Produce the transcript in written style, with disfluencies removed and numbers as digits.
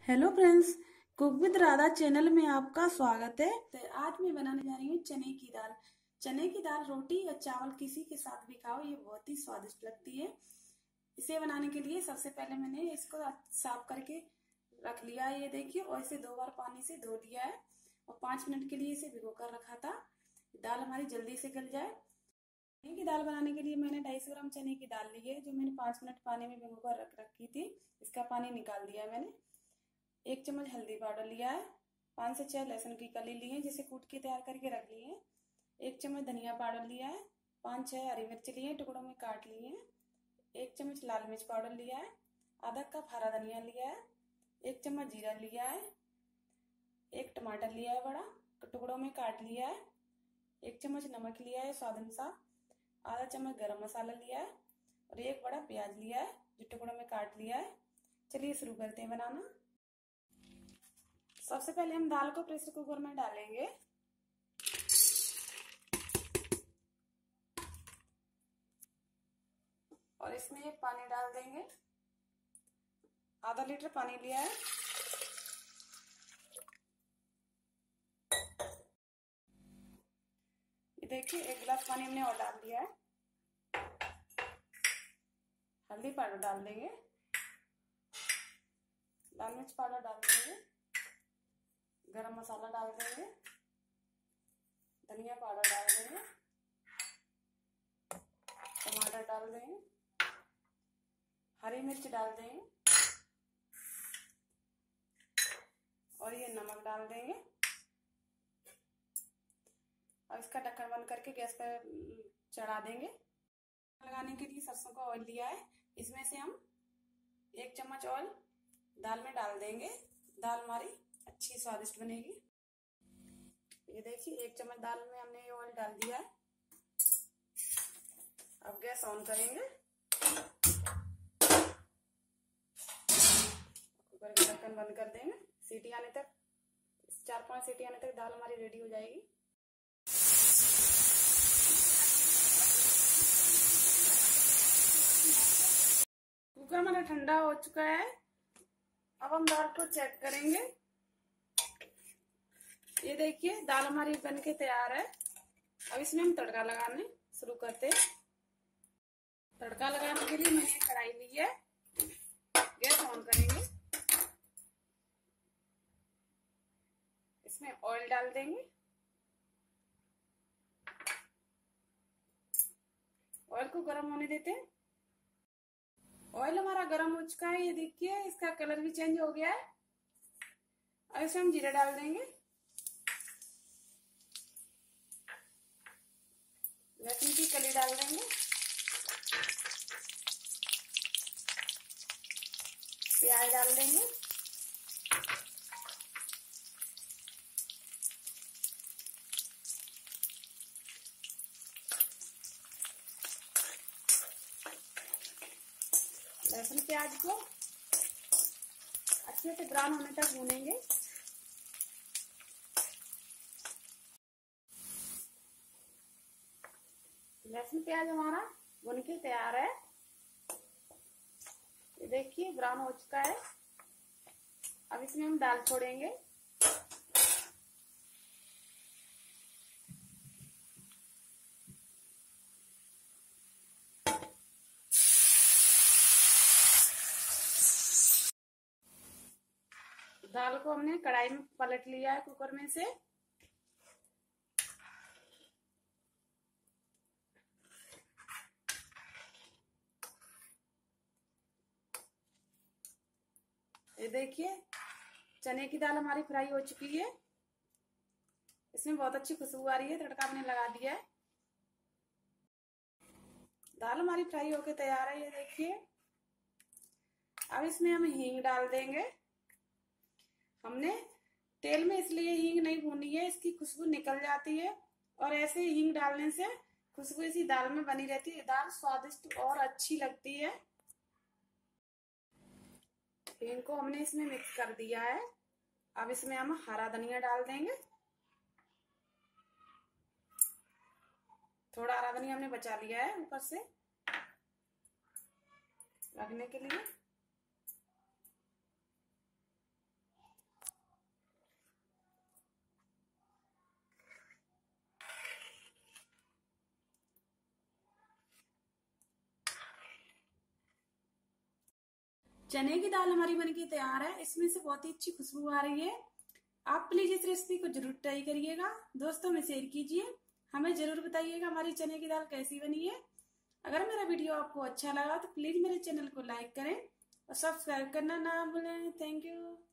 Hello friends, cook with Radha channel में आपका स्वागत है। तो आज मैं बनाने जा रही हूँ चने की दाल। चने की दाल रोटी या चावल किसी के साथ भी खाओ, ये बहुत ही स्वादिष्ट लगती है। इसे बनाने के लिए सबसे पहले मैंने इसको साफ करके रख लिया है। ये देखिए, और इसे 2 बार पानी से धो दिया है और 5 मिनट के लिए इसे भिगो कर रखा था। दाल हमारी जल्दी से गल जाए। चने की दाल बनाने के लिए मैंने 250 ग्राम चने की दाल ली है, जो मैंने 5 मिनट पानी में भिगो कर रख रखी थी। इसका पानी निकाल दिया है मैंने। 1 चम्मच हल्दी पाउडर लिया है। 5 से 6 लहसुन की कली ली है, जिसे कूट के तैयार करके रख ली है। 1 चम्मच धनिया पाउडर लिया है। 5-6 हरी मिर्च लिए टुकड़ों में काट लिए हैं। 1 चम्मच लाल मिर्च पाउडर लिया है। आधा कप हरा धनिया लिया है। 1 चम्मच जीरा लिया है। 1 टमाटर लिया है बड़ा, टुकड़ों में काट लिया है। 1 चम्मच नमक लिया है स्वाद अनुसार। आधा चम्मच गरम मसाला लिया है और 1 बड़ा प्याज लिया है, जो टुकड़ों में काट लिया है। चलिए शुरू करते हैं बनाना। सबसे पहले हम दाल को प्रेशर कुकर में डालेंगे। और इसमें ये पानी डाल देंगे। आधा लीटर पानी लिया है। ये देखिए, 1 गिलास पानी हमने और डाल दिया है। हल्दी पाउडर डाल देंगे। लाल मिर्च पाउडर डाल देंगे। गरम मसाला डाल देंगे। धनिया पाउडर डाल देंगे। टमाटर डाल देंगे। हरी मिर्च डाल देंगे और ये नमक डाल देंगे। और इसका ढक्कन बंद करके गैस पर चढ़ा देंगे। लगाने के लिए सरसों का ऑयल लिया है। इसमें से हम 1 चम्मच ऑयल दाल में डाल देंगे। दाल हमारी अच्छी स्वादिष्ट बनेगी। ये देखिए, 1 चम्मच दाल में हमने ये ऑयल डाल दिया है। अब गैस ऑन करेंगे। कुकर का ढक्कन बंद कर देंगे। सीटी आने तक, 4-5 सीटी आने तक दाल हमारी रेडी हो जाएगी। कुकर हमारा ठंडा हो चुका है। अब हम दाल को चेक करेंगे। ये देखिए, दाल हमारी बनके तैयार है। अब इसमें हम तड़का लगाने शुरू करते हैं। तड़का लगाने के लिए मैंने कढ़ाई ली है। गैस ऑन करेंगे। इसमें ऑयल डाल देंगे। ऑयल को गर्म होने देते हैं। ऑयल हमारा गर्म हो चुका है। ये देखिए, इसका कलर भी चेंज हो गया है। अब इसमें हम जीरा डाल देंगे। लहसुन की कली डाल देंगे। प्याज डाल देंगे। लहसुन प्याज को अच्छे से ब्राउन होने तक भूनेंगे। लहसुन प्याज हमारा भुन के तैयार है। ये देखिए, ब्राउन हो चुका है। अब इसमें हम दाल छोड़ेंगे। दाल को हमने कढ़ाई में पलट लिया है कुकर में से। ये देखिए, चने की दाल हमारी फ्राई हो चुकी है। इसमें बहुत अच्छी खुशबू आ रही है। तड़का हमने लगा दिया है। दाल हमारी फ्राई होके तैयार है। ये देखिए, अब इसमें हम हींग डाल देंगे। हमने तेल में इसलिए हींग नहीं भूनी है, इसकी खुशबू निकल जाती है और ऐसे हींग डालने से खुशबू इसी दाल में बनी रहती है। दाल स्वादिष्ट और अच्छी लगती है। हींग को हमने इसमें मिक्स कर दिया है। अब इसमें हम हरा धनिया डाल देंगे। थोड़ा हरा धनिया हमने बचा लिया है ऊपर से रखने के लिए। चने की दाल हमारी बनके तैयार है। इसमें से बहुत ही अच्छी खुशबू आ रही है। आप प्लीज इस रेसिपी को जरूर ट्राई करिएगा, दोस्तों में शेयर कीजिए, हमें जरूर बताइएगा हमारी चने की दाल कैसी बनी है। अगर मेरा वीडियो आपको अच्छा लगा तो प्लीज मेरे चैनल को लाइक करें और सब्सक्राइब करना ना भूलें। Thank you.